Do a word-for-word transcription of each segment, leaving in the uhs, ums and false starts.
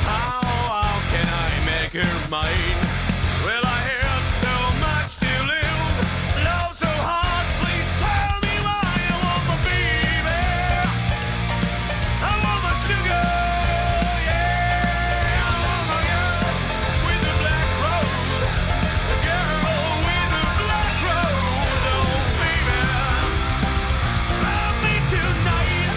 How, how can I make her mine? Well, I have so much to lose. Love so hard, please tell me why. I want my baby. I want my sugar. Yeah, I want my girl with the black rose. The girl with the black rose. Oh, baby, love me tonight.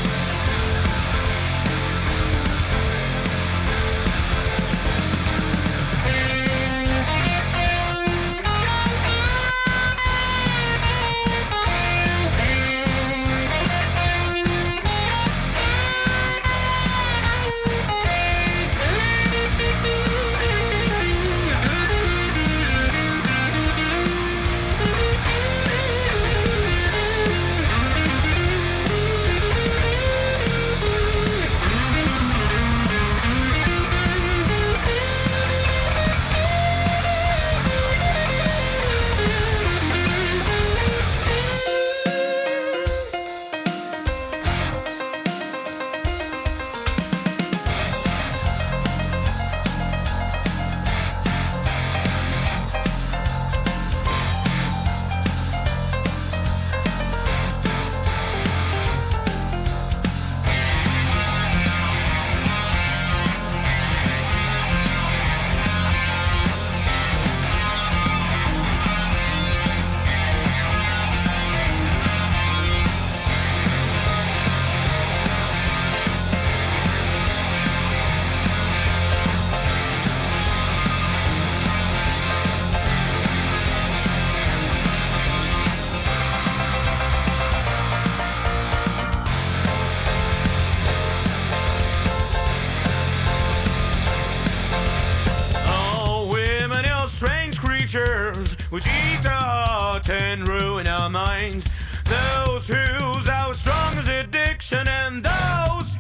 Strange creatures which eat our heart and ruin our minds. Those whose are strong as addiction, and those